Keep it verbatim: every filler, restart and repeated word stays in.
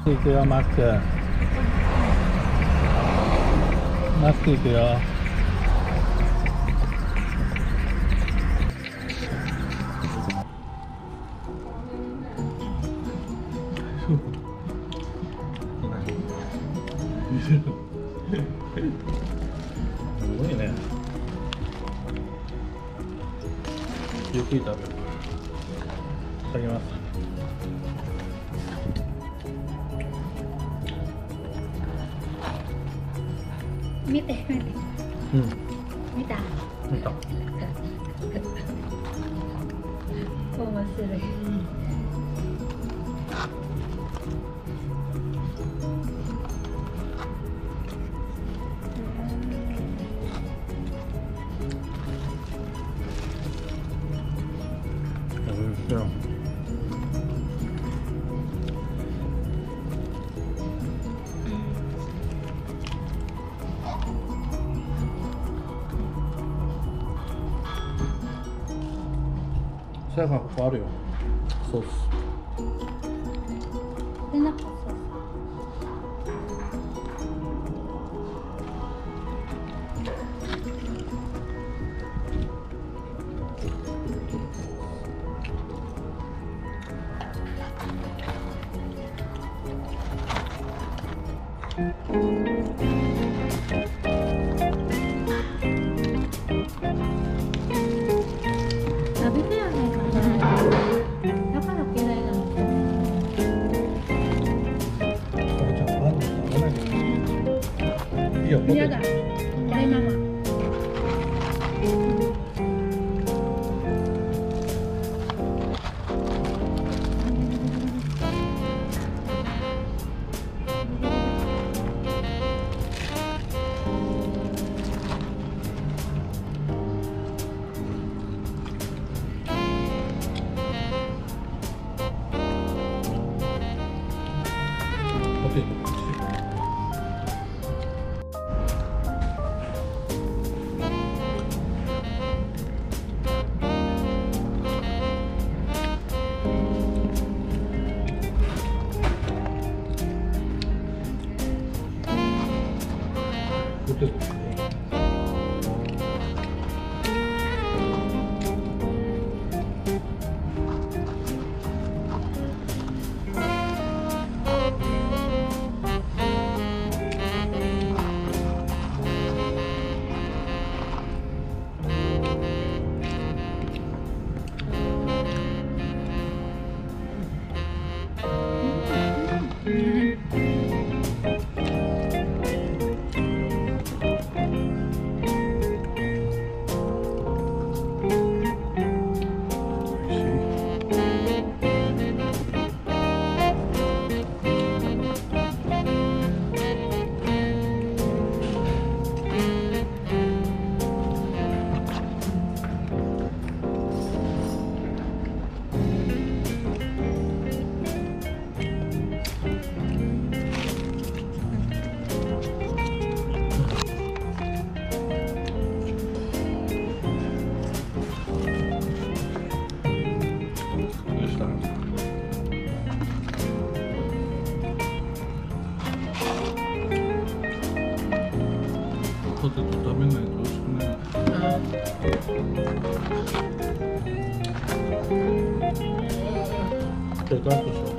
クいくよ、マック。マックいくよ。すごいね。ゆっくり食べる。いただきます。 見て見て。 うん。 見た。 見た。 面白い。 さやかん、ここあるよ。ソース。 で、なんかソース。食べてやねんかな。だから嫌いなの。 あれちゃん、パン食べないけど。いいよ、ポテト。 嫌だ。これママ。 ポテト。ポテト。ポテト食べないと美味しくない。でかいとしよう。